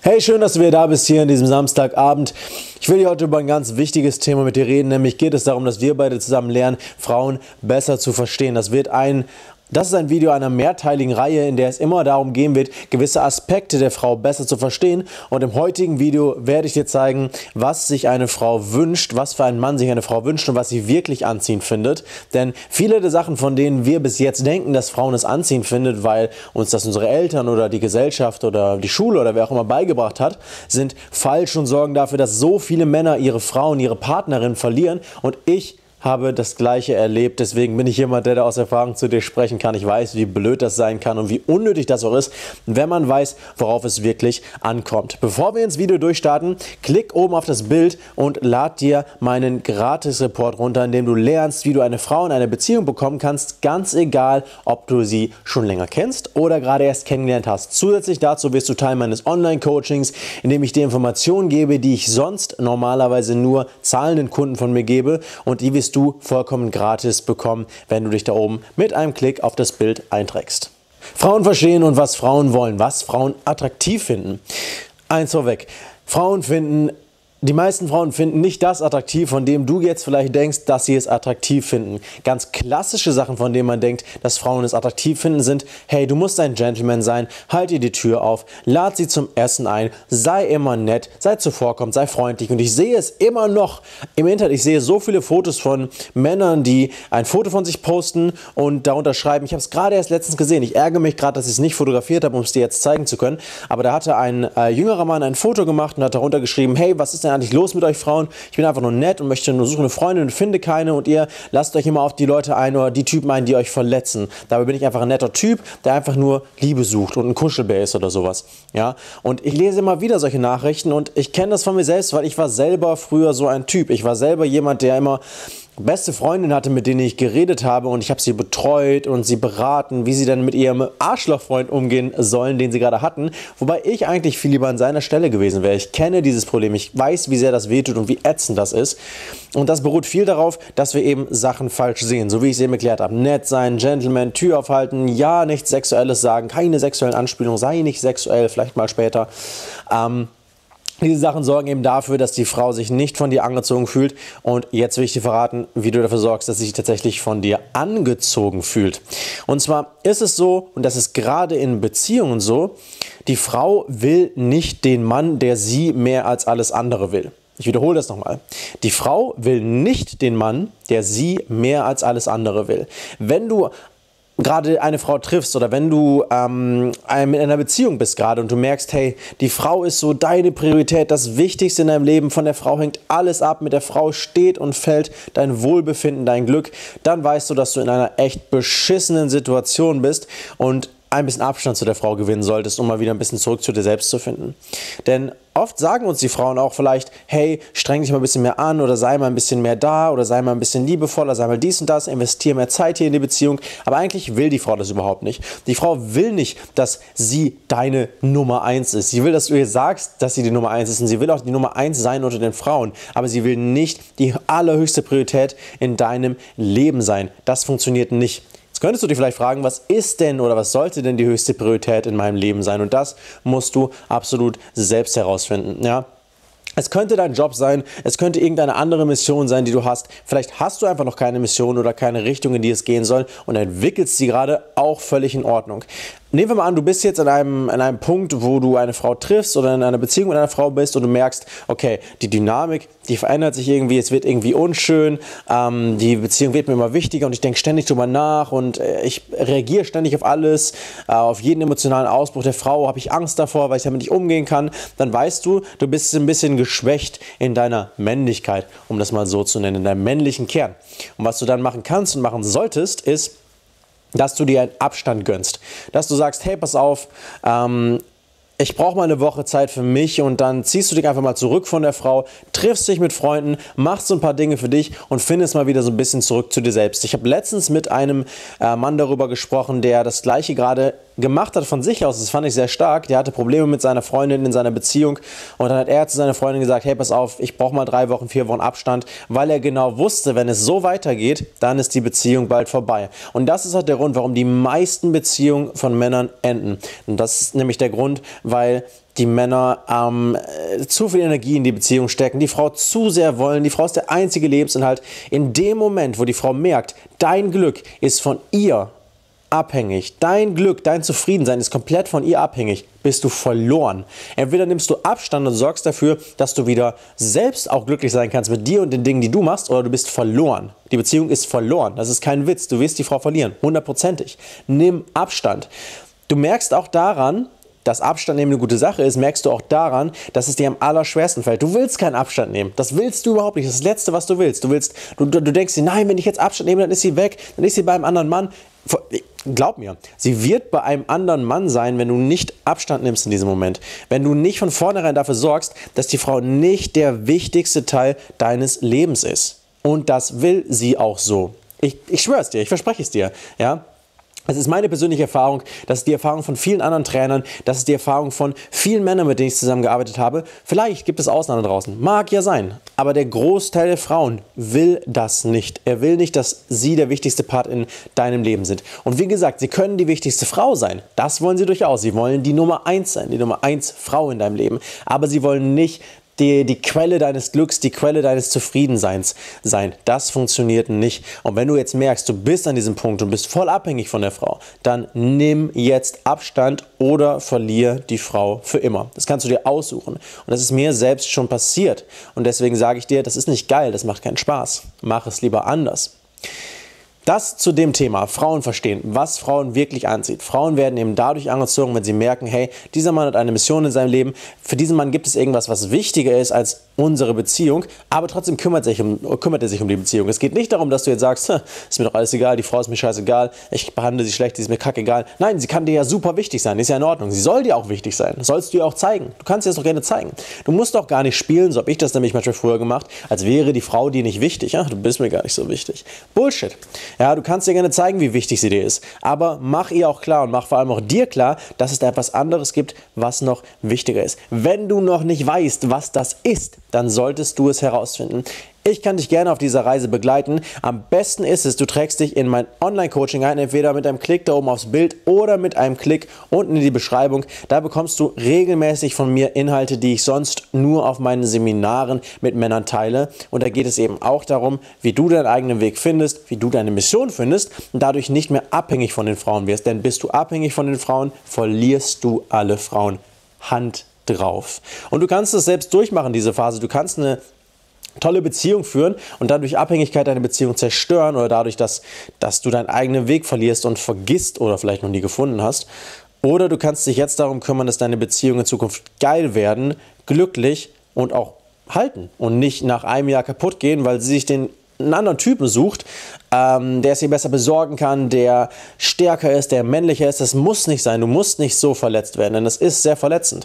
Hey, schön, dass du wieder da bist hier an diesem Samstagabend. Ich will hier heute über ein ganz wichtiges Thema mit dir reden, nämlich geht es darum, dass wir beide zusammen lernen, Frauen besser zu verstehen. Das ist ein Video einer mehrteiligen Reihe, in der es immer darum gehen wird, gewisse Aspekte der Frau besser zu verstehen. Und im heutigen Video werde ich dir zeigen, was sich eine Frau wünscht, was für einen Mann sich eine Frau wünscht und was sie wirklich anziehend findet. Denn viele der Sachen, von denen wir bis jetzt denken, dass Frauen es anziehend finden, weil uns das unsere Eltern oder die Gesellschaft oder die Schule oder wer auch immer beigebracht hat, sind falsch und sorgen dafür, dass so viele Männer ihre Frauen, ihre Partnerin verlieren. Und ich habe das Gleiche erlebt, deswegen bin ich jemand, der da aus Erfahrung zu dir sprechen kann. Ich weiß, wie blöd das sein kann und wie unnötig das auch ist, wenn man weiß, worauf es wirklich ankommt. Bevor wir ins Video durchstarten, klick oben auf das Bild und lad dir meinen Gratis-Report runter, in dem du lernst, wie du eine Frau in eine Beziehung bekommen kannst, ganz egal, ob du sie schon länger kennst oder gerade erst kennengelernt hast. Zusätzlich dazu wirst du Teil meines Online-Coachings, in dem ich dir Informationen gebe, die ich sonst normalerweise nur zahlenden Kunden von mir gebe, und die wirst du vollkommen gratis bekommen, wenn du dich da oben mit einem Klick auf das Bild einträgst. Frauen verstehen und was Frauen wollen, was Frauen attraktiv finden. Eins vorweg, die meisten Frauen finden nicht das attraktiv, von dem du jetzt vielleicht denkst, dass sie es attraktiv finden. Ganz klassische Sachen, von denen man denkt, dass Frauen es attraktiv finden, sind: Hey, du musst ein Gentleman sein, halt ihr die Tür auf, lad sie zum Essen ein, sei immer nett, sei zuvorkommend, sei freundlich. Und ich sehe es immer noch im Internet, ich sehe so viele Fotos von Männern, die ein Foto von sich posten und darunter schreiben, ich habe es gerade erst letztens gesehen, ich ärgere mich gerade, dass ich es nicht fotografiert habe, um es dir jetzt zeigen zu können, aber da hatte ein jüngerer Mann ein Foto gemacht und hat darunter geschrieben: Hey, was ist denn eigentlich los mit euch Frauen? Ich bin einfach nur nett und möchte nur suchen eine Freundin und finde keine, und ihr lasst euch immer auf die Leute ein oder die Typen ein, die euch verletzen. Dabei bin ich einfach ein netter Typ, der einfach nur Liebe sucht und ein Kuschelbär ist oder sowas. Ja? Und ich lese immer wieder solche Nachrichten und ich kenne das von mir selbst, weil ich war selber früher so ein Typ. Ich war selber jemand, der immer beste Freundin hatte, mit denen ich geredet habe, und ich habe sie betreut und sie beraten, wie sie dann mit ihrem Arschlochfreund umgehen sollen, den sie gerade hatten, wobei ich eigentlich viel lieber an seiner Stelle gewesen wäre. Ich kenne dieses Problem, ich weiß, wie sehr das wehtut und wie ätzend das ist, und das beruht viel darauf, dass wir eben Sachen falsch sehen, so wie ich es eben erklärt habe. Nett sein, Gentleman, Tür aufhalten, ja, nichts Sexuelles sagen, keine sexuellen Anspielungen, sei nicht sexuell, vielleicht mal später. Diese Sachen sorgen eben dafür, dass die Frau sich nicht von dir angezogen fühlt, und jetzt will ich dir verraten, wie du dafür sorgst, dass sie sich tatsächlich von dir angezogen fühlt. Und zwar ist es so, und das ist gerade in Beziehungen so, die Frau will nicht den Mann, der sie mehr als alles andere will. Ich wiederhole das nochmal. Die Frau will nicht den Mann, der sie mehr als alles andere will. Wenn du gerade eine Frau triffst oder wenn du in einer Beziehung bist gerade und du merkst, hey, die Frau ist so deine Priorität, das Wichtigste in deinem Leben, von der Frau hängt alles ab, mit der Frau steht und fällt dein Wohlbefinden, dein Glück, dann weißt du, dass du in einer echt beschissenen Situation bist und ein bisschen Abstand zu der Frau gewinnen solltest, um mal wieder ein bisschen zurück zu dir selbst zu finden. Denn oft sagen uns die Frauen auch vielleicht: Hey, streng dich mal ein bisschen mehr an oder sei mal ein bisschen mehr da oder sei mal ein bisschen liebevoller, sei mal dies und das, investiere mehr Zeit hier in die Beziehung. Aber eigentlich will die Frau das überhaupt nicht. Die Frau will nicht, dass sie deine Nummer 1 ist. Sie will, dass du ihr sagst, dass sie die Nummer 1 ist, und sie will auch die Nummer 1 sein unter den Frauen. Aber sie will nicht die allerhöchste Priorität in deinem Leben sein. Das funktioniert nicht. Könntest du dich vielleicht fragen, was ist denn oder was sollte denn die höchste Priorität in meinem Leben sein? Und das musst du absolut selbst herausfinden. Ja? Es könnte dein Job sein, es könnte irgendeine andere Mission sein, die du hast. Vielleicht hast du einfach noch keine Mission oder keine Richtung, in die es gehen soll, und entwickelst sie gerade, auch völlig in Ordnung. Nehmen wir mal an, du bist jetzt an einem Punkt, wo du eine Frau triffst oder in einer Beziehung mit einer Frau bist und du merkst, okay, die Dynamik, die verändert sich irgendwie, es wird irgendwie unschön, die Beziehung wird mir immer wichtiger und ich denke ständig drüber nach und ich reagiere ständig auf alles, auf jeden emotionalen Ausbruch der Frau habe ich Angst davor, weil ich damit nicht umgehen kann. Dann weißt du, du bist ein bisschen geschwächt in deiner Männlichkeit, um das mal so zu nennen, in deinem männlichen Kern. Und was du dann machen kannst und machen solltest, ist, dass du dir einen Abstand gönnst. Dass du sagst: Hey, pass auf, ich brauche mal eine Woche Zeit für mich, und dann ziehst du dich einfach mal zurück von der Frau, triffst dich mit Freunden, machst so ein paar Dinge für dich und findest mal wieder so ein bisschen zurück zu dir selbst. Ich habe letztens mit einem Mann darüber gesprochen, der das Gleiche gerade gemacht hat von sich aus, das fand ich sehr stark, der hatte Probleme mit seiner Freundin in seiner Beziehung und dann hat er zu seiner Freundin gesagt, hey, pass auf, ich brauche mal 3 Wochen, 4 Wochen Abstand, weil er genau wusste, wenn es so weitergeht, dann ist die Beziehung bald vorbei. Und das ist auch der Grund, warum die meisten Beziehungen von Männern enden. Und das ist nämlich der Grund, weil die Männer zu viel Energie in die Beziehung stecken, die Frau zu sehr wollen, die Frau ist der einzige Lebensinhalt. In dem Moment, wo die Frau merkt, dein Glück ist von ihr abhängig, dein Glück, dein Zufriedensein ist komplett von ihr abhängig, bist du verloren. Entweder nimmst du Abstand und sorgst dafür, dass du wieder selbst auch glücklich sein kannst mit dir und den Dingen, die du machst, oder du bist verloren. Die Beziehung ist verloren. Das ist kein Witz. Du wirst die Frau verlieren. 100%. Nimm Abstand. Du merkst auch daran, dass Abstand nehmen eine gute Sache ist, merkst du auch daran, dass es dir am allerschwersten fällt. Du willst keinen Abstand nehmen. Das willst du überhaupt nicht. Das ist das Letzte, was du willst. Du denkst dir, nein, wenn ich jetzt Abstand nehme, dann ist sie weg. Dann ist sie bei einem anderen Mann. Glaub mir, sie wird bei einem anderen Mann sein, wenn du nicht Abstand nimmst in diesem Moment. Wenn du nicht von vornherein dafür sorgst, dass die Frau nicht der wichtigste Teil deines Lebens ist. Und das will sie auch so. Ich schwöre es dir, ich verspreche es dir. Ja? Es ist meine persönliche Erfahrung, das ist die Erfahrung von vielen anderen Trainern, das ist die Erfahrung von vielen Männern, mit denen ich zusammengearbeitet habe. Vielleicht gibt es Ausnahmen draußen, mag ja sein, aber der Großteil der Frauen will das nicht. Er will nicht, dass sie der wichtigste Part in deinem Leben sind. Und wie gesagt, sie können die wichtigste Frau sein, das wollen sie durchaus. Sie wollen die Nummer 1 sein, die Nummer 1 Frau in deinem Leben, aber sie wollen nicht die Quelle deines Glücks, die Quelle deines Zufriedenseins sein. Das funktioniert nicht. Und wenn du jetzt merkst, du bist an diesem Punkt und bist voll abhängig von der Frau, dann nimm jetzt Abstand oder verlier die Frau für immer. Das kannst du dir aussuchen. Und das ist mir selbst schon passiert. Und deswegen sage ich dir, das ist nicht geil, das macht keinen Spaß. Mach es lieber anders. Das zu dem Thema, Frauen verstehen, was Frauen wirklich anzieht. Frauen werden eben dadurch angezogen, wenn sie merken, hey, dieser Mann hat eine Mission in seinem Leben, für diesen Mann gibt es irgendwas, was wichtiger ist als unsere Beziehung, aber trotzdem kümmert er sich um die Beziehung. Es geht nicht darum, dass du jetzt sagst, ist mir doch alles egal, die Frau ist mir scheißegal, ich behandle sie schlecht, die ist mir kackegal. Nein, sie kann dir ja super wichtig sein, ist ja in Ordnung. Sie soll dir auch wichtig sein, das sollst du ihr auch zeigen. Du kannst ihr das doch gerne zeigen. Du musst doch gar nicht spielen, so habe ich das nämlich manchmal früher gemacht, als wäre die Frau dir nicht wichtig. Ja, du bist mir gar nicht so wichtig. Bullshit. Ja, du kannst dir gerne zeigen, wie wichtig sie dir ist, aber mach ihr auch klar und mach vor allem auch dir klar, dass es da etwas anderes gibt, was noch wichtiger ist. Wenn du noch nicht weißt, was das ist, dann solltest du es herausfinden. Ich kann dich gerne auf dieser Reise begleiten. Am besten ist es, du trägst dich in mein Online-Coaching ein, entweder mit einem Klick da oben aufs Bild oder mit einem Klick unten in die Beschreibung. Da bekommst du regelmäßig von mir Inhalte, die ich sonst nur auf meinen Seminaren mit Männern teile. Und da geht es eben auch darum, wie du deinen eigenen Weg findest, wie du deine Mission findest und dadurch nicht mehr abhängig von den Frauen wirst. Denn bist du abhängig von den Frauen, verlierst du alle Frauen. Hand drauf. Und du kannst es selbst durchmachen, diese Phase. Du kannst eine tolle Beziehung führen und dadurch Abhängigkeit deine Beziehung zerstören oder dadurch, dass du deinen eigenen Weg verlierst und vergisst oder vielleicht noch nie gefunden hast. Oder du kannst dich jetzt darum kümmern, dass deine Beziehungen in Zukunft geil werden, glücklich und auch halten und nicht nach einem Jahr kaputt gehen, weil sie sich einen anderen Typen sucht, der es ihr besser besorgen kann, der stärker ist, der männlicher ist. Das muss nicht sein. Du musst nicht so verletzt werden, denn das ist sehr verletzend.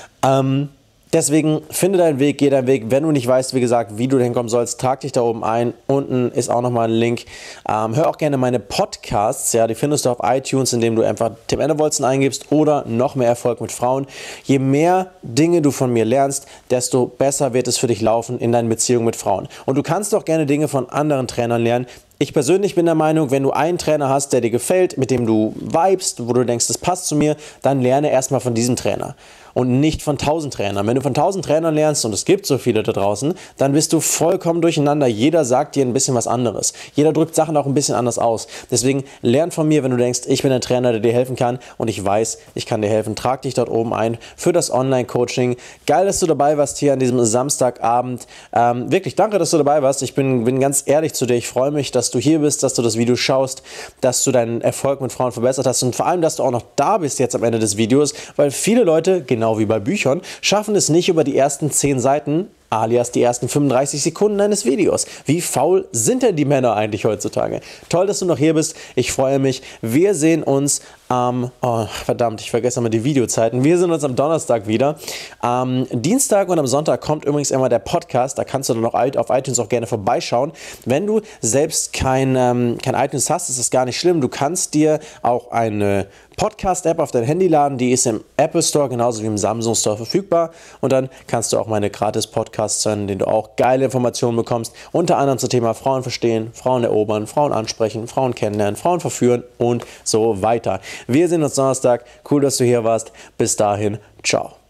Deswegen finde deinen Weg, geh deinen Weg. Wenn du nicht weißt, wie gesagt, wie du hinkommen sollst, trag dich da oben ein. Unten ist auch nochmal ein Link. Hör auch gerne meine Podcasts, ja, die findest du auf iTunes, indem du einfach Tim Ennevolzen eingibst oder noch mehr Erfolg mit Frauen. Je mehr Dinge du von mir lernst, desto besser wird es für dich laufen in deinen Beziehungen mit Frauen. Und du kannst auch gerne Dinge von anderen Trainern lernen. Ich persönlich bin der Meinung, wenn du einen Trainer hast, der dir gefällt, mit dem du vibest, wo du denkst, das passt zu mir, dann lerne erstmal von diesem Trainer und nicht von 1000 Trainern. Wenn du von 1000 Trainern lernst, und es gibt so viele da draußen, dann bist du vollkommen durcheinander. Jeder sagt dir ein bisschen was anderes. Jeder drückt Sachen auch ein bisschen anders aus. Deswegen lern von mir, wenn du denkst, ich bin der Trainer, der dir helfen kann und ich weiß, ich kann dir helfen. Trag dich dort oben ein für das Online-Coaching. Geil, dass du dabei warst hier an diesem Samstagabend. Wirklich, danke, dass du dabei warst. Ich bin ganz ehrlich zu dir. Ich freue mich, dass du hier bist, dass du das Video schaust, dass du deinen Erfolg mit Frauen verbessert hast und vor allem, dass du auch noch da bist jetzt am Ende des Videos, weil viele Leute, genau wie bei Büchern, schaffen es nicht über die ersten 10 Seiten, alias die ersten 35 Sekunden eines Videos. Wie faul sind denn die Männer eigentlich heutzutage? Toll, dass du noch hier bist. Ich freue mich. Wir sehen uns oh verdammt, ich vergesse immer die Videozeiten. Wir sehen uns am Donnerstag wieder. Am Dienstag und am Sonntag kommt übrigens immer der Podcast. Da kannst du dann noch auf iTunes auch gerne vorbeischauen. Wenn du selbst kein iTunes hast, ist das gar nicht schlimm. Du kannst dir auch eine Podcast-App auf dein Handy laden. Die ist im Apple Store genauso wie im Samsung Store verfügbar. Und dann kannst du auch meine gratis Podcasts hören, in denen du auch geile Informationen bekommst. Unter anderem zum Thema Frauen verstehen, Frauen erobern, Frauen ansprechen, Frauen kennenlernen, Frauen verführen und so weiter. Wir sehen uns Donnerstag. Cool, dass du hier warst. Bis dahin, ciao.